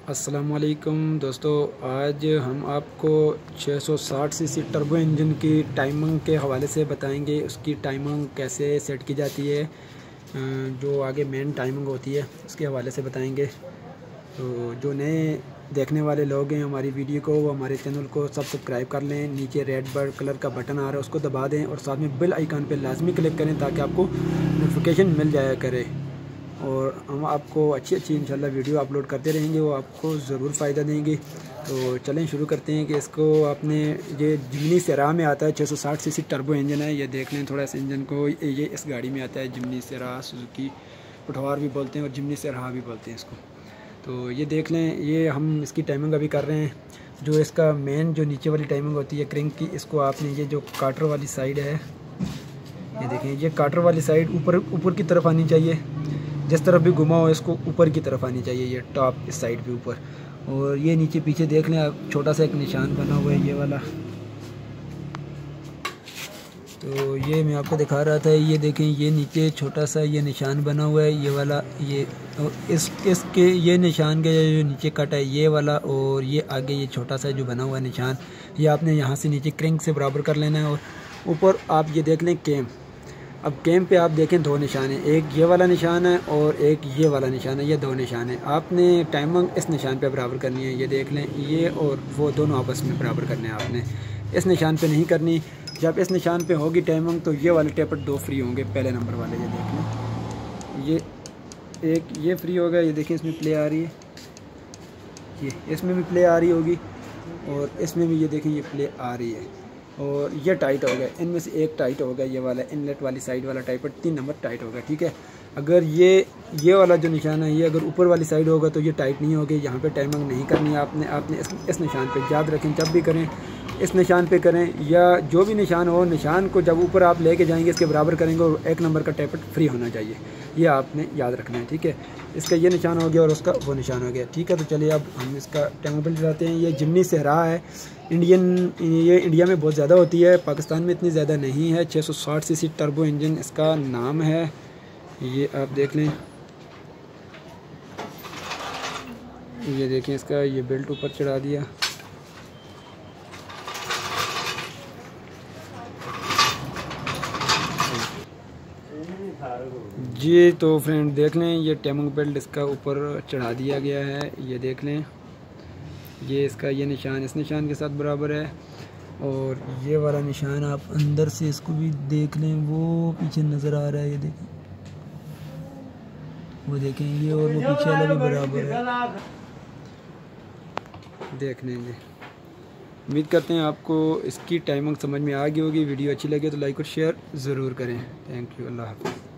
السلام علیکم دوستو، آج ہم آپ کو 660 سی سی ٹربو انجن کی ٹائمنگ کے حوالے سے بتائیں گے۔ اس کی ٹائمنگ کیسے سیٹ کی جاتی ہے، جو آگے مین ٹائمنگ ہوتی ہے اس کے حوالے سے بتائیں گے۔ تو جو نئے دیکھنے والے لوگ ہیں ہماری ویڈیو کو، وہ ہمارے چینل کو سبسکرائب کر لیں۔ نیچے ریڈ برڈ کلر کا بٹن آ رہا ہے، اس کو دبا دیں اور ساتھ میں بیل آئیکن پہ لازمی کلک کریں تاکہ آپ کو نوٹیفیکیشن مل جایا کرے، اور ہم آپ کو اچھی انشاءاللہ ویڈیو اپلوڈ کرتے رہیں گے، وہ آپ کو ضرور فائدہ دیں گے۔ تو چلیں شروع کرتے ہیں کہ اس کو آپ نے یہ جمنی سیرا میں آتا ہے، 660 سی سی ٹربو انجن ہے۔ یہ دیکھ لیں تھوڑا اس انجن کو، یہ اس گاڑی میں آتا ہے جمنی سیرا، سوزوکی پٹھوار بھی بولتے ہیں اور جمنی سیرا بھی بولتے ہیں اس کو۔ تو یہ دیکھ لیں، یہ ہم اس کی ٹائمنگ ابھی کر رہے ہیں۔ جو اس کا مین جو نیچے والی ٹائمنگ ہوتی ہے کرنک کی، اس کو آپ نے یہ جو کاٹر والی سائڈ ہے، یہ دیکھیں، یہ کاٹر والی سائڈ اوپر کی طرف آنی چاہیے۔ جس طرف بھی گھما ہو اس کو اوپر کی طرف آنی چاہیے، یہ ٹاپ اس سائڈ بھی اوپر۔ اور یہ نیچے پیچھے دیکھ لیں آپ، چھوٹا سا ایک نشان بنا ہوا ہے یہ والا۔ تو یہ میں آپ کو دکھا رہا تھا، یہ دیکھیں، یہ نیچے چھوٹا سا یہ نشان بنا ہوا ہے یہ والا، یہ اس کے یہ نشان کا جو نیچے کٹ ہے یہ والا، اور یہ آگے یہ چھوٹا سا جو بنا ہوا ہے نشان، یہ آپ نے یہاں سے نیچے کرنک سے برابر کر لینا ہے۔ اور اوپر آپ یہ دیکھ لیں کیم، اب کیم پہ آپ دیکھیں دو نشان ہیں، ایک یہ والا نشان ہے اور ایک یہ والا نشان ہے، یہ دو نشان ہیں۔ آپ نے ٹائمنگ اس نشان پہ برابر کرنی ہے، یہ دیکھ لیں، یہ اور وہ دونوں آپس میں برابر کرنے ہیں آپ نے، اس نشان پہ نہیں کرنی۔ جب اس نشان پہ ہوگی ٹائمنگ تو یہ والے ٹیپر دو فری ہوں گے، پہلے نمبر والے، یہ دیکھ لیں، یہ ایک یہ فری ہوگا، یہ دیکھیں اس میں پلے آ رہی ہے، یہ اس میں بھی پلے آ رہی ہوگی، اور اس میں بھی یہ دیکھیں یہ پلے آ رہی ہے، اور یہ ٹائٹ ہو گیا، ان میں سے ایک ٹائٹ ہوگا، یہ والا انلیٹ والی سائڈ والا ٹائپر 3 نمبر ٹائٹ ہوگا، ٹھیک ہے۔ اگر یہ والا جو نشان ہے، یہ اگر اوپر والی سائڈ ہوگا تو یہ ٹائٹ نہیں ہوگی، یہاں پہ ٹائمنگ نہیں کرنی ہے آپ نے اس نشان پہ، یاد رکھیں جب بھی کریں اس نشان پہ کریں، یا جو بھی نشان ہو، نشان کو جب اوپر آپ لے کے جائیں گے اس کے برابر کریں گے، اور 1 نمبر کا ٹیپر فری ہونا چاہیے، یہ آپ نے یاد رکھنا ہے، ٹھیک ہے۔ اس کا یہ نشان ہو گیا اور اس کا وہ نشان ہو گیا، ٹھیک ہے۔ تو چلیے اب ہم اس کا ٹیمپل چلاتے ہیں۔ یہ جمنی سہرا ہے، یہ انڈیا میں بہت زیادہ ہوتی ہے، پاکستان میں اتنی زیادہ نہیں ہے۔ 660 سی سی ٹربو انجن اس کا نام ہے، یہ آپ دیکھ لیں، یہ دیکھیں اس کا یہ بیلٹ اوپر چڑھا دیا۔ جی تو فرینڈ دیکھ لیں، یہ ٹیمنگ بیلٹ اس کا اوپر چڑھا دیا گیا ہے، یہ دیکھ لیں، یہ اس کا یہ نشان اس نشان کے ساتھ برابر ہے، اور یہ والا نشان آپ اندر سے اس کو بھی دیکھ لیں، وہ پیچھے نظر آ رہا ہے، یہ دیکھیں، وہ دیکھیں، یہ اور وہ پیچھے والا بھی برابر ہے، دیکھ لیں۔ امید کرتے ہیں آپ کو اس کی ٹائمنگ سمجھ میں آ گئی ہوگی۔ ویڈیو اچھی لگے تو لائک اور شیئر ضرور کریں۔ تھینک یو، اللہ حافظ۔